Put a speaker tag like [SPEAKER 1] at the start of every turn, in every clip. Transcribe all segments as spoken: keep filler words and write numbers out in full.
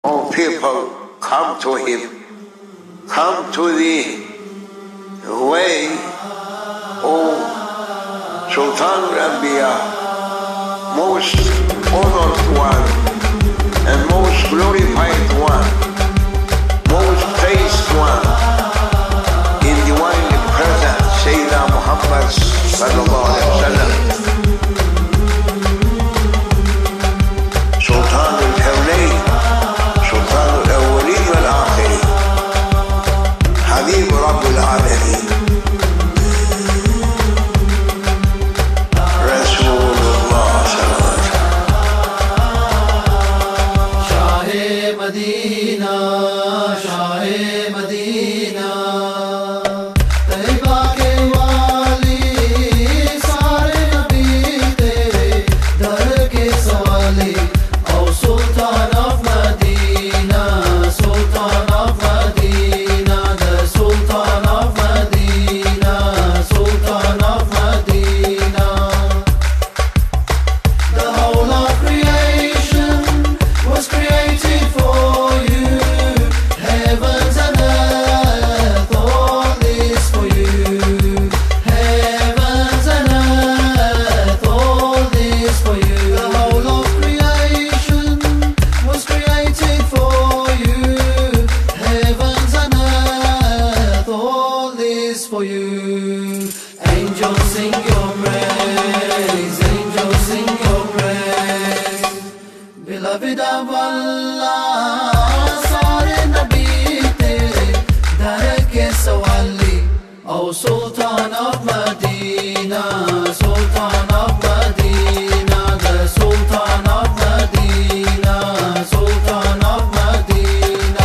[SPEAKER 1] All people come to him, come to the way of Sultan al-Anbiya, most honored one and most glorified one, most praised one in divinely present Sayyidina Muhammad sallallahu alaihi wasallam. Sultan al-Kawnayn, Sultan al-Awwalin wal-Akhirin, Habib Rabb al-Alamin, Rasulullah sallallahu alaihi wasallam.
[SPEAKER 2] Shah-e Madina, Shah-e Madina, Taiba ke wali, sare nabi tere dar ke sawali. Oh Sultan of Medina, Sultan of Medina, the Sultan of Medina, Sultan of Medina. The whole of creation was created for you. Heavens and earth, all is for you. Heavens and earth, all is for you. The whole of creation was created for you. Heavens and earth, all is for you. Angels sing your praise, angels sing your praise. Beloved of Allah, sare nabi tere dar ke sawali. Oh Sultan of Medina, Sultan of Medina, the Sultan of Medina, Sultan of Medina.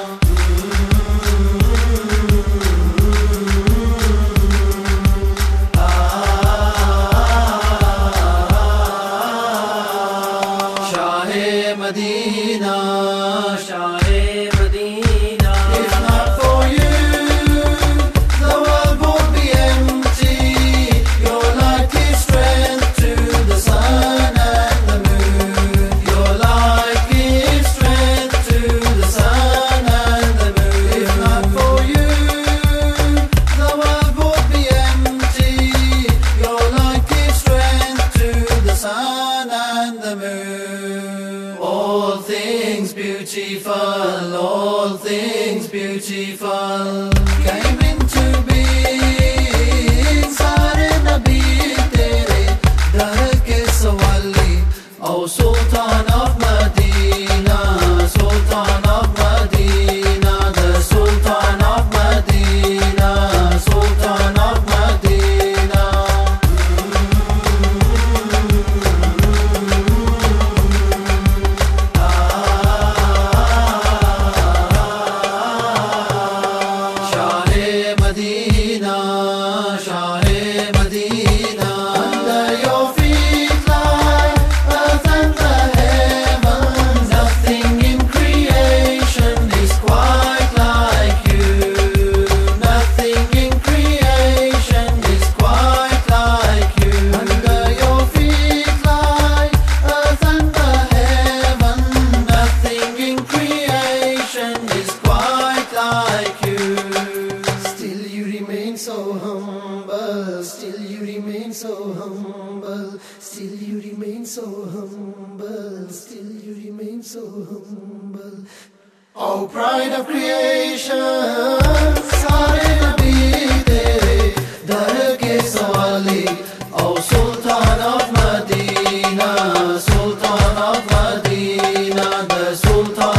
[SPEAKER 2] Shah-e Madina, Shah-e Madina. If not for you, the world would be empty. Your light gives strength to the sun and the moon. Your light gives strength to the sun and the moon. If not for you, the world would be empty. Your light gives strength to the sun and the moon. All things beautiful, all things beautiful came into being. Sare nabi tere dar ke sawali. Oh Sultan of Medina, Sultan of Medina, the Sultan of Medina, Sultan of Medina. Shah-e Madina, Shah-e Madina. Under your feet lie earth and the heavens. Nothing in creation is quite like you. Nothing in creation is quite like you. Under your feet lie earth and the heaven. Nothing in creation is quite like you. Still you remain so humble. Still you remain so humble. Still you remain so humble. Still you remain so humble. Oh pride of creation, sare nabi tere dar ke sawali. Oh Sultan of Medina, Sultan of Medina, the Sultan